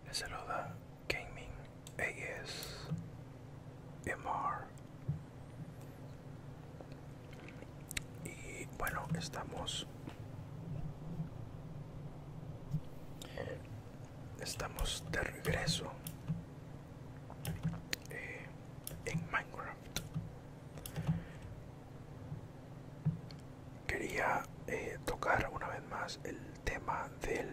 Les saluda Gaming ASMR. Y bueno, estamos de regreso en Minecraft. Quería tocar una vez más el tema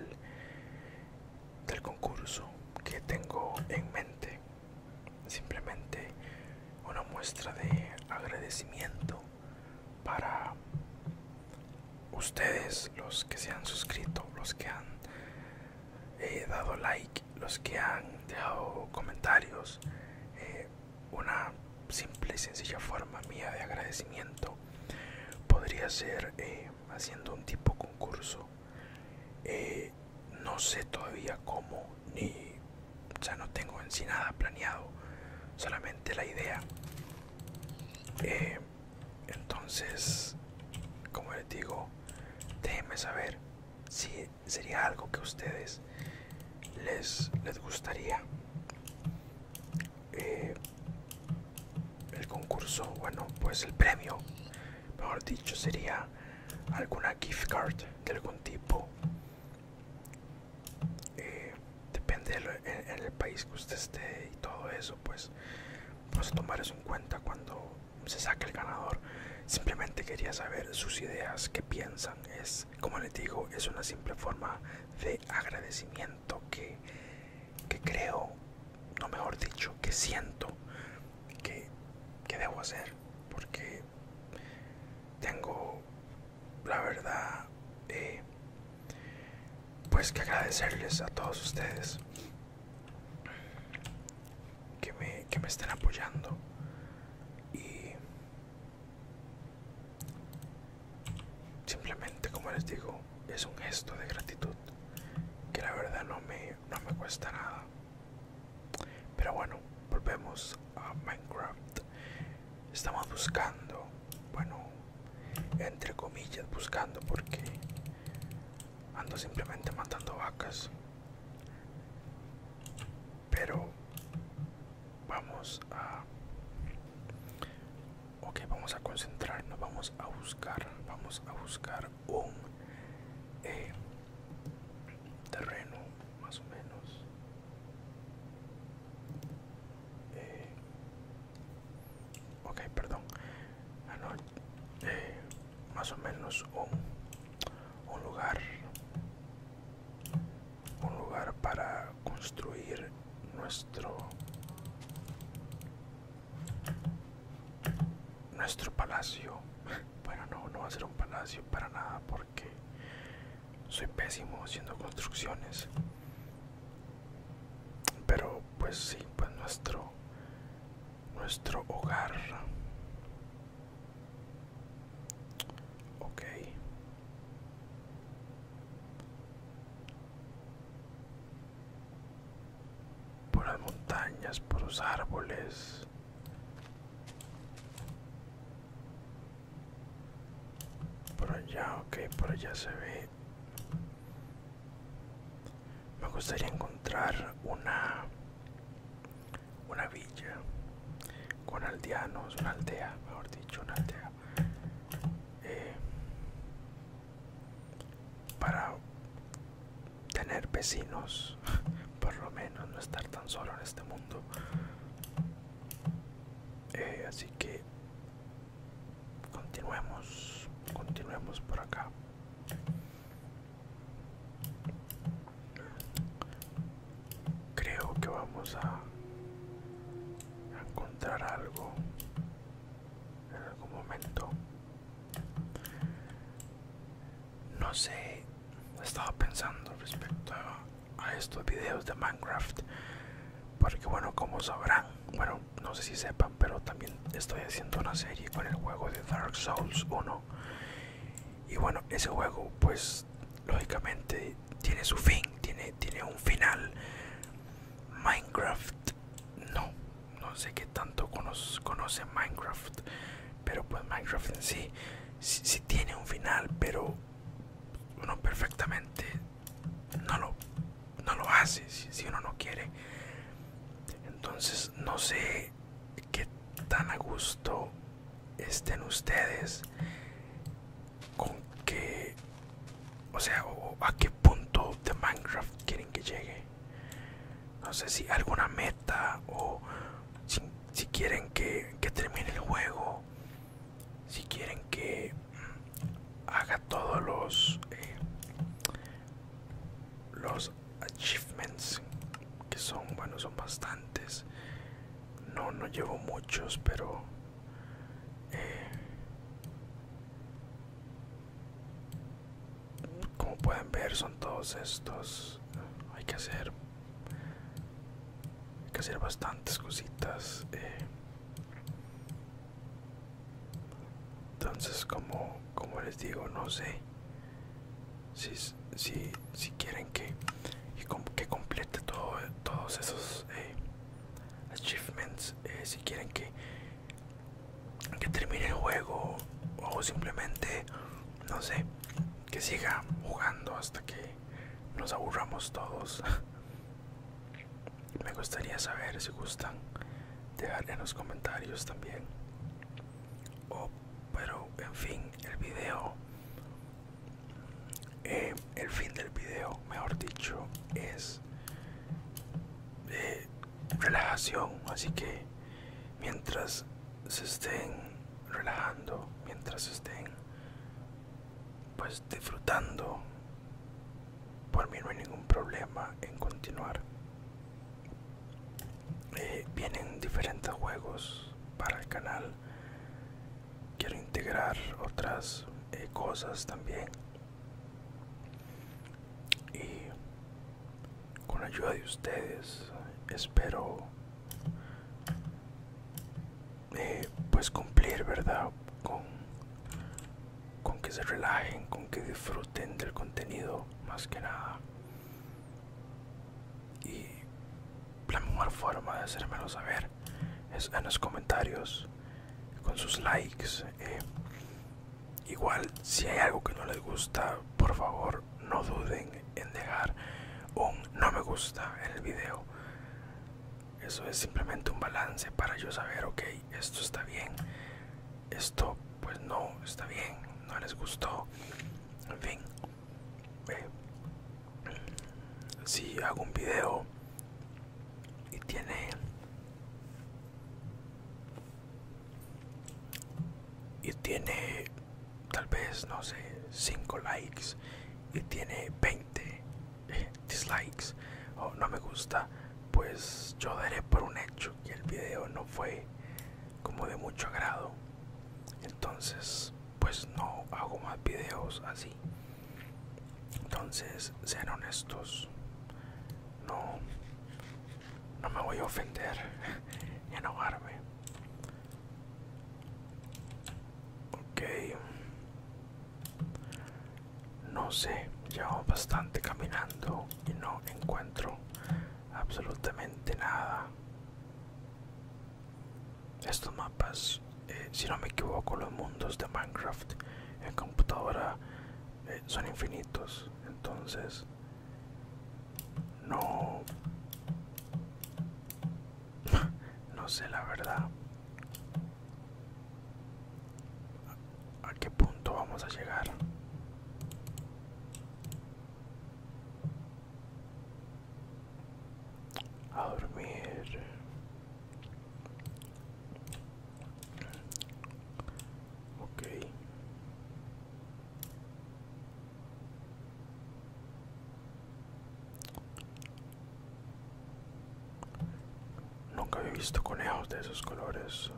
del concurso que tengo en mente. Simplemente una muestra de agradecimiento para ustedes, los que se han suscrito, los que han dado like, los que han dejado comentarios. Una simple y sencilla forma mía de agradecimiento podría ser haciendo un tipo concurso. No sé todavía cómo, ya no tengo en sí nada planeado, solamente la idea. Entonces, como les digo, déjenme saber si sería algo que a ustedes les gustaría. El concurso, bueno, pues el premio, mejor dicho, sería alguna gift card de algún tipo. Depende en el país que usted esté y todo eso, pues vamos a tomar eso en cuenta cuando se saque el ganador. Simplemente quería saber sus ideas, qué piensan. Es, como les digo, es una simple forma de agradecimiento que creo, no, mejor dicho, que siento que debo hacer, porque tengo, la verdad, pues que agradecerles a todos ustedes que me estén apoyando. Y simplemente, como les digo, es un gesto de gratitud que la verdad no me cuesta nada. Pero bueno, volvemos a Minecraft. Estamos buscando, bueno, entre comillas buscando, porque ando simplemente matando vacas. Pero vamos a concentrarnos, vamos a buscar un terreno más o menos ok, perdón. No, más o menos un lugar para construir nuestro palacio. Bueno, no va a ser un palacio para nada, porque soy pésimo haciendo construcciones. Pero pues sí, pues nuestro hogar. Ok. Por las montañas, por los árboles. Por allá, ok, por allá se ve. Me gustaría encontrar una villa con aldeanos, una aldea, mejor dicho, una aldea, para tener vecinos, por lo menos no estar tan solo en este mundo. Así que continuemos por acá. Creo que vamos a encontrar algo en algún momento. No sé, he estado pensando respecto a estos videos de Minecraft, porque bueno, como sabrán, bueno, no sé si sepan, pero también estoy haciendo una serie con el juego de Dark Souls 1. Y bueno, ese juego pues lógicamente tiene su fin, tiene un final. Minecraft no sé qué tanto conoce Minecraft, pero pues Minecraft en sí tiene un final, pero uno perfectamente no lo hace si uno no quiere. sea, a qué punto de Minecraft quieren que llegue. No sé si alguna meta o si quieren que termine el juego, si quieren que haga todos los achievements, que son, bueno, son bastantes. No llevo muchos, pero como pueden ver son todos estos. Hay que hacer bastantes cositas. Entonces, como les digo, no sé si quieren que complete todos esos achievements, si quieren que termine el juego, o simplemente, no sé, que siga jugando hasta que nos aburramos todos. Me gustaría saber si gustan dejar en los comentarios también. Pero en fin, el fin del video, mejor dicho, es relajación. Así que mientras se estén relajando, mientras estén pues disfrutando, por mí no hay ningún problema en continuar. Vienen diferentes juegos para el canal. Quiero integrar otras cosas también, y con la ayuda de ustedes espero pues cumplir, ¿verdad? Con que se relajen, con que disfruten del contenido más que nada. Y la mejor forma de hacérmelo saber es en los comentarios, con sus likes. Igual, si hay algo que no les gusta, por favor no duden en dejar un no me gusta en el video. Eso es simplemente un balance para yo saber, ok, esto está bien, esto pues no está bien, no les gustó. En fin, si hago un video y tiene tal vez, no sé, 5 likes y tiene 20 dislikes o no me gusta, pues yo daré por un hecho que el video no fue como de mucho agrado. Entonces pues no hago más videos así. Entonces sean honestos, no me voy a ofender ni a enojarme. Ok, no sé, llevo bastante caminando y no encuentro absolutamente nada. Estos mapas, si no me equivoco, los mundos de Minecraft en computadora son infinitos. Entonces no no sé la verdad a qué punto vamos a llegar. A dormir. Ok. Nunca había visto conejos de esos colores.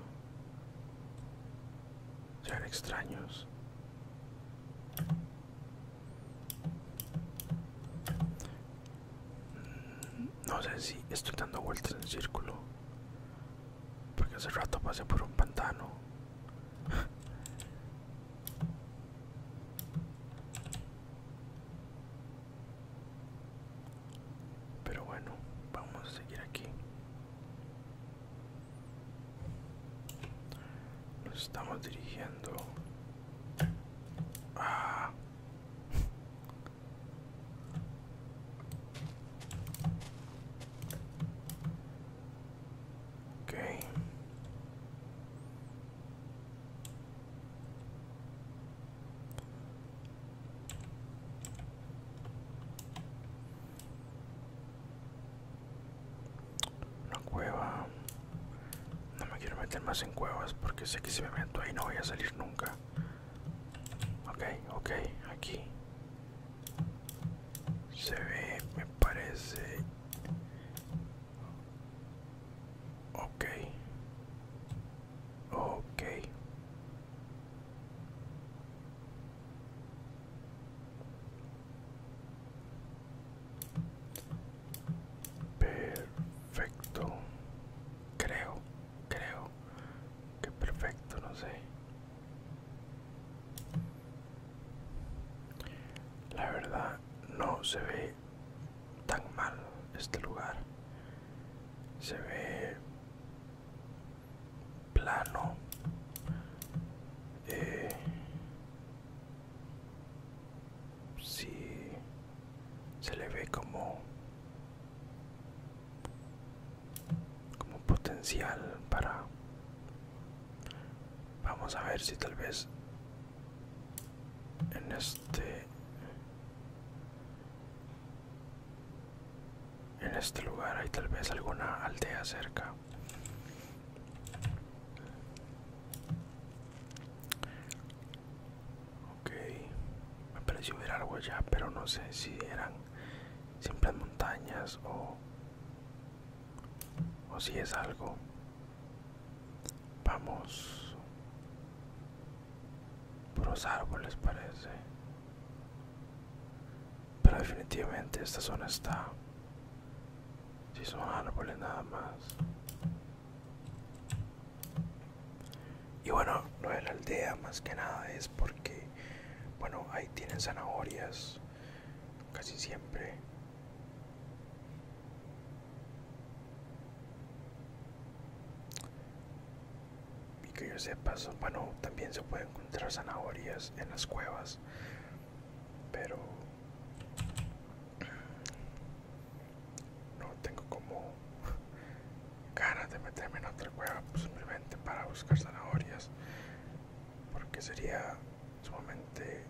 Sean extraños. No sé si estoy dando vueltas en círculo, porque hace rato pasé por un pantano. Pero bueno, vamos a seguir aquí. Nos estamos dirigiendo a... Ok. menos en cuevas, porque sé que si me meto ahí no voy a salir nunca. Ok, ok, aquí se ve, me parece. Ok, ok. Perfecto. Creo que perfecto, no sé. La verdad no se ve tan mal este lugar. Se ve plano. Eh, sí, se le ve como potencial para... Vamos a ver si tal vez en este lugar hay tal vez alguna aldea cerca. Ok, me pareció ver algo allá, pero no sé si eran simples montañas o si es algo. Vamos, puros árboles parece, pero definitivamente esta zona está, si son árboles nada más. Y bueno, lo de la aldea más que nada es porque, bueno, ahí tienen zanahorias casi siempre. Y que yo sepa, bueno, también se pueden encontrar zanahorias en las cuevas, pero no tengo como ganas de meterme en otra cueva simplemente para buscar zanahorias, porque sería sumamente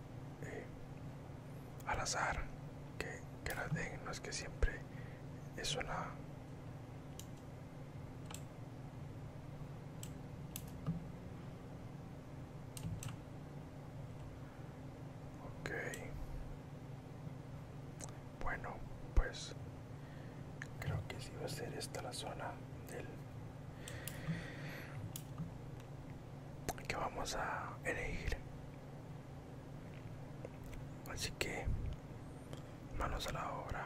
al azar que las den. No es que siempre es una... Ok, bueno, pues creo que sí va a ser esta la zona del que vamos a elegir. Así que manos a la obra.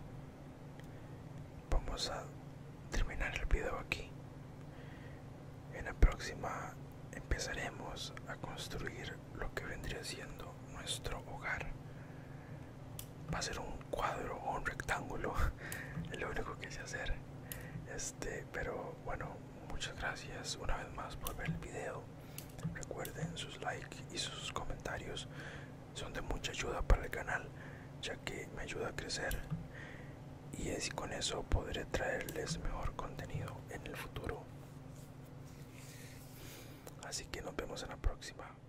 Vamos a terminar el video aquí. En la próxima empezaremos a construir lo que vendría siendo nuestro hogar. Va a ser un cuadro o un rectángulo, es lo único que sé hacer. Pero bueno, muchas gracias una vez más por ver el video. Recuerden, sus likes y sus comentarios son de mucha ayuda para el canal, ya que me ayuda a crecer, y así con eso podré traerles mejor contenido en el futuro. Así que nos vemos en la próxima.